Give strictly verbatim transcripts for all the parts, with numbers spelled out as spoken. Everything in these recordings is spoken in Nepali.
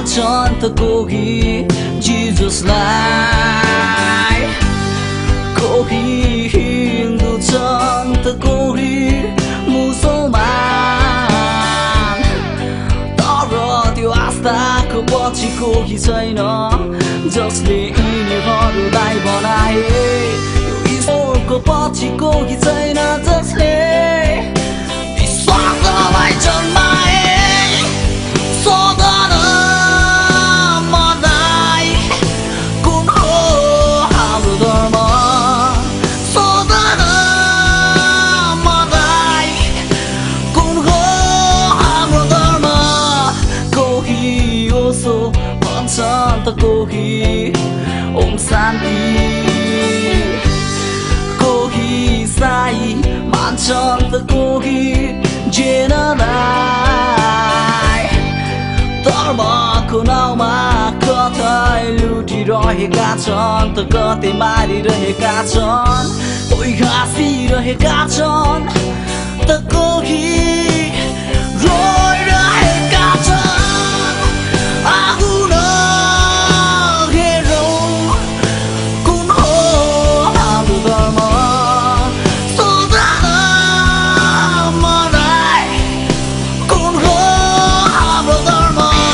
मान्छन् त कोही जिजसलाई, कोही हिन्दू छन् त कोही मुसलमान। तर त्यो आस्थाको पछि कोही छैन जसले यिनीहरूलाई बनाए। यो ईश्वरको पछि कोही छैन जसले विश्वासलाई जन्माए। सोधन मलाई कुन हो हाम्रो धर्म, सोधन मलाई कुन हो हाम्रो धर्म। कोही ओसो भन्छन् त कोही ओम शान्ति, कोही साई मान्छन् त कोही जेनलाई। धर्मको नाउँमा कतै लुटिरहेका छन् त कतै मारिरहेका छन्, कोही घाँसिरहेका छन् त कोही रोइरहेका छन्। आगो नहेरौँ कुन हो हाम्रो धर्म, सोधन मलाई कुन हो हाम्रो धर्म।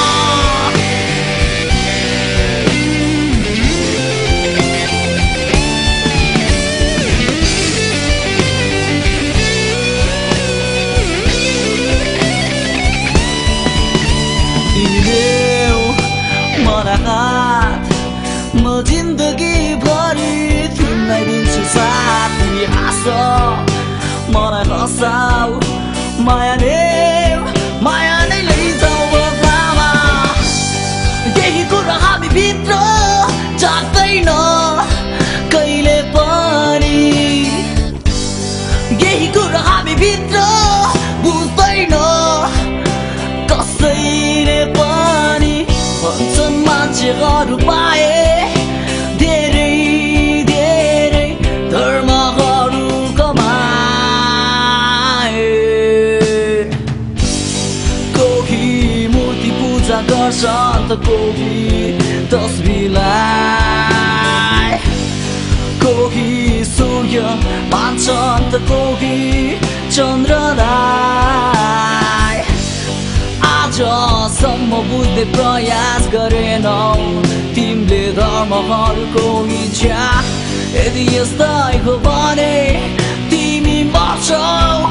म जिन्दगी भरि तिमीलाई दिन्छु साथ। तिमी हाँस मलाई हँसाऊ, माया नै माया नै लैजाऊ बदलामा। यही कुरा हामी भित्र जाग्दैन कहिले पनि, यही कुरा हामी भित्र बुझ्दैन कसैले पनि। भन्छन् मान्छेहरू पाए धेरै धेरै धर्महरू कमाए। कोही मूर्ति पूजा गर्छन् त कोही तस्बिरलाई, कोही सूर्य मान्छन् त कोही चन्द्रलाई। आजसम्म बुझ्ने प्रयास गरेनौ तिमीले धर्महरूको इच्छा। यदि यस्तै हो भने तिमी मर्छौ।